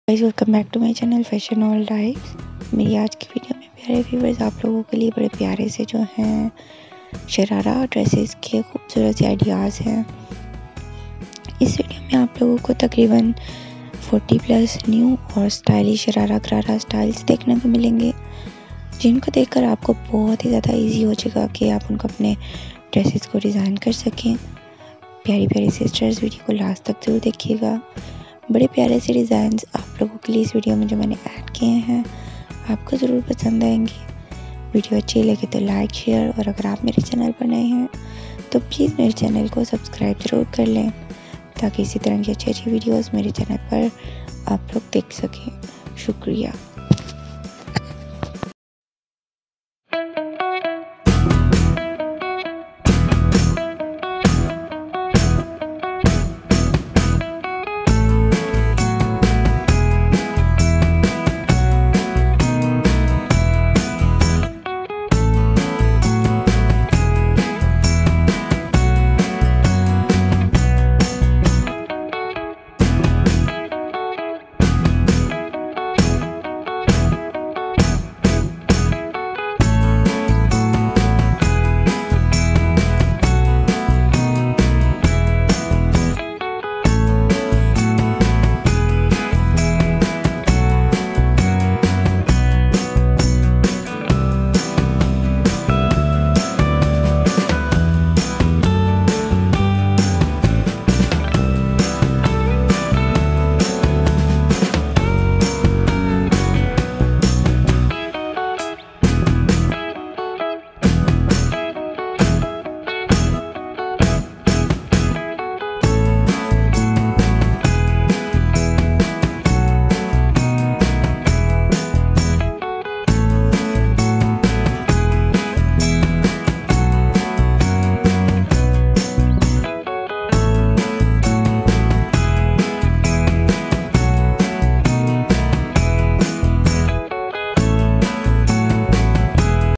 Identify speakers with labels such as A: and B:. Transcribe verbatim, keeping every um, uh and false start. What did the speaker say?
A: Guys welcome back to my channel fashion all types. मेरी आज की वीडियो में प्यारे व्यूअर्स आप लोगों के लिए बड़े प्यारे से जो हैं शरारा ड्रेसेस के खूबसूरत से आइडियाज़ हैं। इस वीडियो में आप लोगों को तकरीबन चालीस प्लस न्यू और स्टाइलिश शरारा गरारा स्टाइल्स देखने को मिलेंगे, जिनको देखकर आपको बहुत ही ज़्यादा इजी हो जाएगा कि आप उनको अपने ड्रेसेस को डिज़ाइन कर सकें। प्यारी प्यारी सिस्टर्स वीडियो को लास्ट तक जरूर देखिएगा। बड़े प्यारे से डिज़ाइंस आप लोगों के लिए इस वीडियो में जो मैंने ऐड किए हैं आपको ज़रूर पसंद आएंगे। वीडियो अच्छी लगे तो लाइक शेयर, और अगर आप मेरे चैनल पर नए हैं तो प्लीज़ मेरे चैनल को सब्सक्राइब ज़रूर कर लें, ताकि इसी तरह की अच्छी अच्छी वीडियोस मेरे चैनल पर आप लोग देख सकें। शुक्रिया।